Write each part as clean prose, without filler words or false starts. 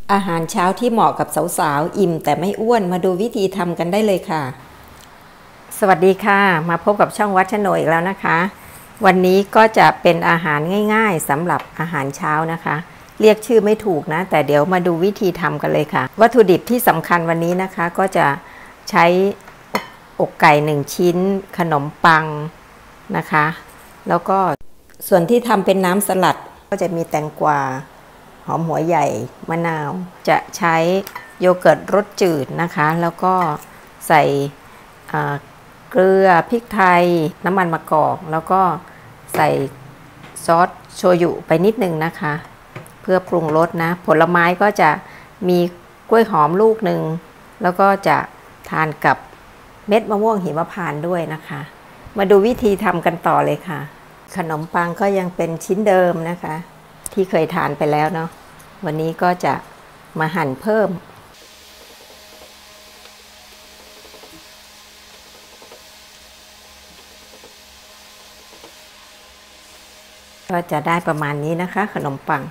อาหารเช้าที่เหมาะกับสาวๆอิ่มแต่ไม่อ้วนมาดูวิธีทำกันได้เลยค่ะสวัสดีค่ะมาพบกับช่องวัดชโนอีกแล้วนะคะวันนี้ก็จะเป็นอาหารง่ายๆสำหรับอาหารเช้านะคะเรียกชื่อไม่ถูกนะแต่เดี๋ยวมาดูวิธีทำกันเลยค่ะวัตถุดิบที่สำคัญวันนี้นะคะก็จะใช้อกไก่1ชิ้นขนมปังนะคะแล้วก็ส่วนที่ทำเป็นน้ำสลัดก็จะมีแตงกวาหอมหัวใหญ่มะนาวจะใช้โยเกิร์ตรสจืดนะคะแล้วก็ใส่เกลือพริกไทยน้ำมันมะกอกแล้วก็ใส่ซอสโชยุไปนิดนึงนะคะเพื่อปรุงรสนะผลไม้ก็จะมีกล้วยหอมลูกหนึ่งแล้วก็จะทานกับเม็ดมะม่วงหิมพานต์ด้วยนะคะมาดูวิธีทำกันต่อเลยค่ะขนมปังก็ยังเป็นชิ้นเดิมนะคะที่เคยทานไปแล้วเนาะวันนี้ก็จะมาหั่นเพิ่มก็จะได้ประมาณนี้นะคะขนมปัง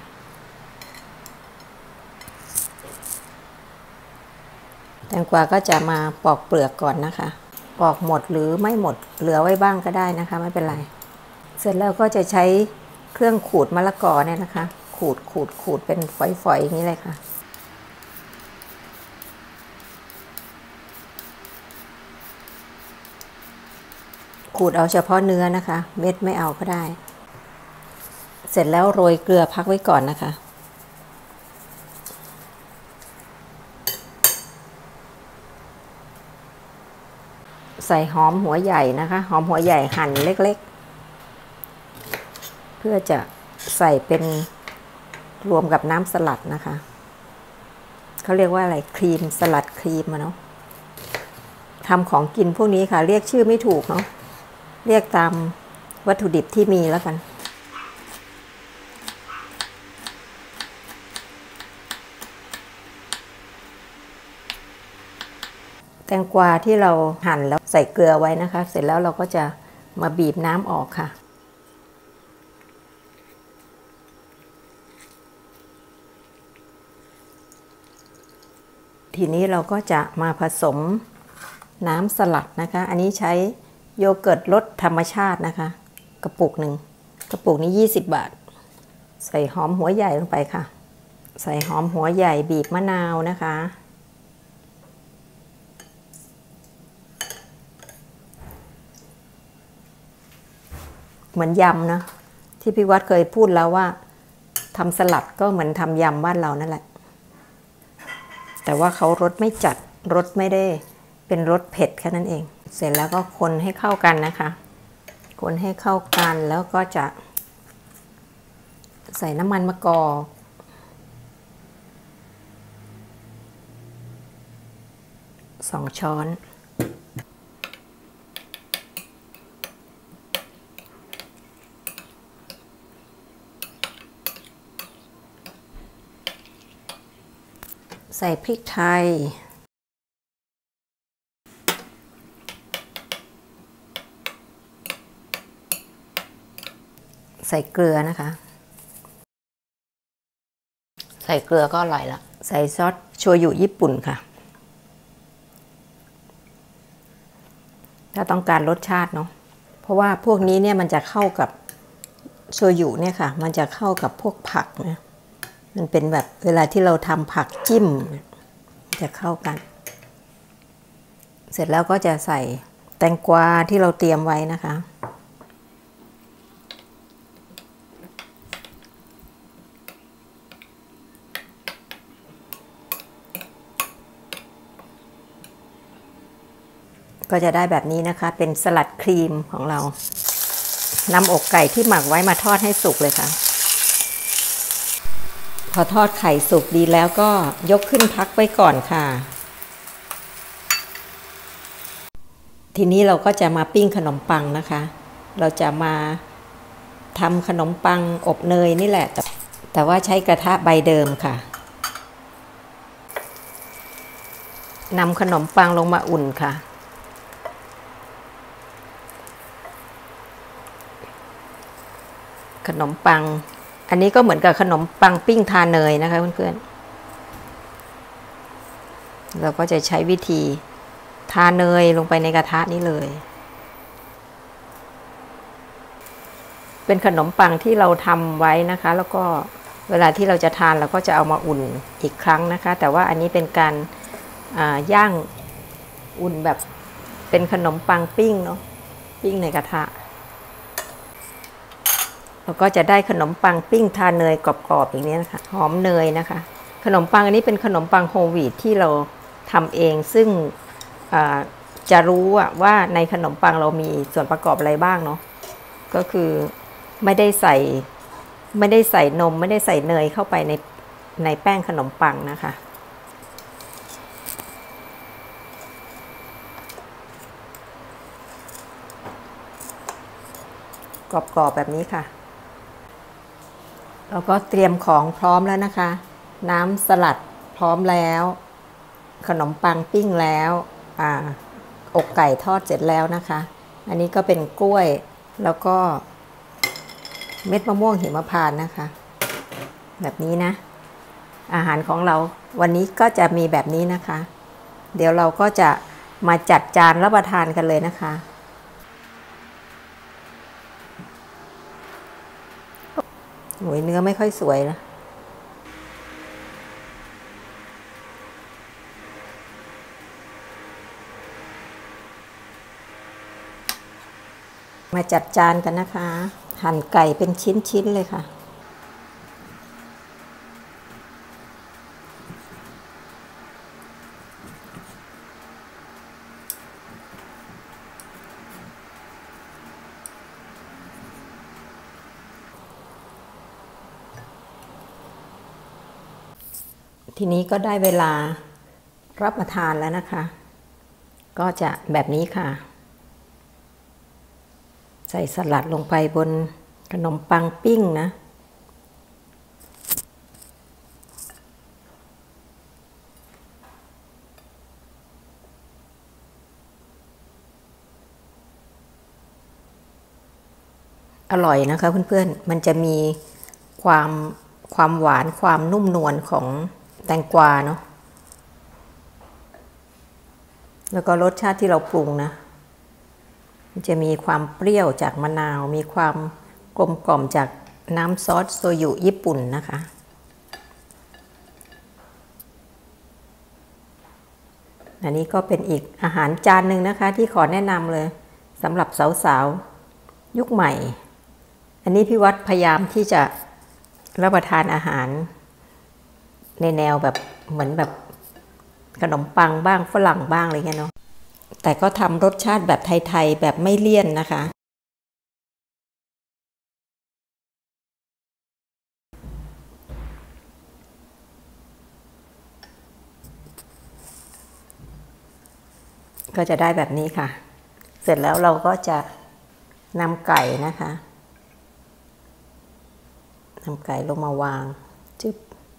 แตงกวาก็จะมาปอกเปลือกก่อนนะคะปอกหมดหรือไม่หมดเหลือไว้บ้างก็ได้นะคะไม่เป็นไรเสร็จแล้วก็จะใช้เครื่องขูดมะละกอเนี่ยนะคะขูดเป็นฝอยๆอย่างนี้เลยค่ะขูดเอาเฉพาะเนื้อนะคะเม็ดไม่เอาก็ได้เสร็จแล้วโรยเกลือพักไว้ก่อนนะคะใส่หอมหัวใหญ่นะคะหอมหัวใหญ่หั่นเล็กๆเพื่อจะใส่เป็นรวมกับน้ำสลัดนะคะเขาเรียกว่าอะไรครีมสลัดครีมเนาะทำของกินพวกนี้ค่ะเรียกชื่อไม่ถูกเนาะเรียกตามวัตถุดิบที่มีแล้วกันแตงกวาที่เราหั่นแล้วใส่เกลือไว้นะคะเสร็จแล้วเราก็จะมาบีบน้ำออกค่ะทีนี้เราก็จะมาผสมน้ำสลัดนะคะอันนี้ใช้โยเกิร์ตรสธรรมชาตินะคะกระปุกหนึ่งกระปุกนี้20 บาทใส่หอมหัวใหญ่ลงไปค่ะใส่หอมหัวใหญ่บีบมะนาวนะคะเหมือนยำนะที่พี่วัดเคยพูดแล้วว่าทำสลัดก็เหมือนทำยำบ้านเรานั่นแหละแต่ว่าเขารสไม่จัดรสไม่ได้เป็นรสเผ็ดแค่นั้นเองเสร็จแล้วก็คนให้เข้ากันนะคะคนให้เข้ากันแล้วก็จะใส่น้ำมันมะกอก2 ช้อนใส่พริกไทยใส่เกลือนะคะใส่เกลือก็อร่อยละใส่ซอสโชยุญี่ปุ่นค่ะถ้าต้องการรสชาติเนาะเพราะว่าพวกนี้เนี่ยมันจะเข้ากับโชยุเนี่ยค่ะมันจะเข้ากับพวกผักนะมันเป็นแบบเวลาที่เราทำผักจิ้มจะเข้ากันเสร็จแล้วก็จะใส่แตงกวาที่เราเตรียมไว้นะคะก็จะได้แบบนี้นะคะเป็นสลัดครีมของเรานำอกไก่ที่หมักไว้มาทอดให้สุกเลยค่ะพอทอดไข่สุกดีแล้วก็ยกขึ้นพักไว้ก่อนค่ะทีนี้เราก็จะมาปิ้งขนมปังนะคะเราจะมาทำขนมปังอบเนยนี่แหละแต่ว่าใช้กระทะใบเดิมค่ะนำขนมปังลงมาอุ่นค่ะขนมปังอันนี้ก็เหมือนกับขนมปังปิ้งทาเนยนะคะเพื่อนๆเราก็จะใช้วิธีทาเนยลงไปในกระทะนี้เลยเป็นขนมปังที่เราทำไว้นะคะแล้วก็เวลาที่เราจะทานเราก็จะเอามาอุ่นอีกครั้งนะคะแต่ว่าอันนี้เป็นการย่างอุ่นแบบเป็นขนมปังปิ้งเนาะปิ้งในกระทะเราก็จะได้ขนมปังปิ้งทาเนยกรอบๆอย่างนี้นะคะหอมเนยนะคะขนมปังอันนี้เป็นขนมปังโฮลวีตที่เราทำเองซึ่งจะรู้ว่าในขนมปังเรามีส่วนประกอบอะไรบ้างเนาะก็คือไม่ได้ใส่นมไม่ได้ใส่เนยเข้าไปในแป้งขนมปังนะคะกรอบๆแบบนี้ค่ะเราก็เตรียมของพร้อมแล้วนะคะน้ำสลัดพร้อมแล้วขนมปังปิ้งแล้วอกไก่ทอดเสร็จแล้วนะคะอันนี้ก็เป็นกล้วยแล้วก็เม็ดมะม่วงหิมพานต์นะคะแบบนี้นะอาหารของเราวันนี้ก็จะมีแบบนี้นะคะเดี๋ยวเราก็จะมาจัดจานรับประทานกันเลยนะคะโอ้ยเนื้อไม่ค่อยสวยนะมาจัดจานกันนะคะหั่นไก่เป็นชิ้นๆเลยค่ะทีนี้ก็ได้เวลารับประทานแล้วนะคะก็จะแบบนี้ค่ะใส่สลัดลงไปบนขนมปังปิ้งนะอร่อยนะคะเพื่อนๆมันจะมีความหวานความนุ่มนวลของแตงกวาเนาะแล้วก็รสชาติที่เราปรุงนะมันจะมีความเปรี้ยวจากมะนาวมีความกลมกล่อมจากน้ำซอสโซยุญี่ปุ่นนะคะอันนี้ก็เป็นอีกอาหารจานหนึ่งนะคะที่ขอแนะนำเลยสำหรับสาวๆยุคใหม่อันนี้พี่วัดพยายามที่จะรับประทานอาหารในแนวแบบเหมือนแบบขนมปังบ้างฝรั่งบ้างอะไรเงี้ยเนาะแต่ก็ทำรสชาติแบบไทยๆแบบไม่เลี่ยนนะคะก็จะได้แบบนี้ค่ะเสร็จแล้วเราก็จะนำไก่นะคะนำไก่ลงมาวางจึ๊บ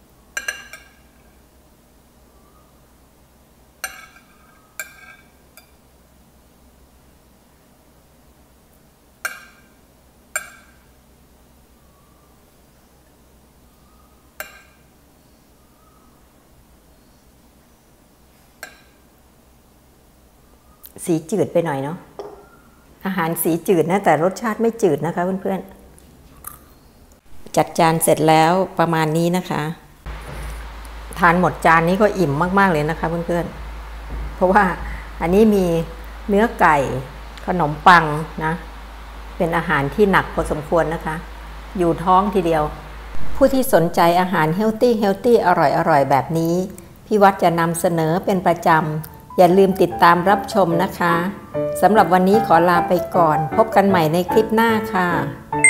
สีจืดไปหน่อยเนาะอาหารสีจืดนะแต่รสชาติไม่จืดนะคะเพื่อนๆจัดจานเสร็จแล้วประมาณนี้นะคะทานหมดจานนี้ก็อิ่มมากๆเลยนะคะเพื่อนๆเพราะว่าอันนี้มีเนื้อไก่ขนมปังนะเป็นอาหารที่หนักพอสมควรนะคะอยู่ท้องทีเดียวผู้ที่สนใจอาหารเฮลตี้อร่อยแบบนี้พี่วัดจะนำเสนอเป็นประจำอย่าลืมติดตามรับชมนะคะสำหรับวันนี้ขอลาไปก่อนพบกันใหม่ในคลิปหน้าค่ะ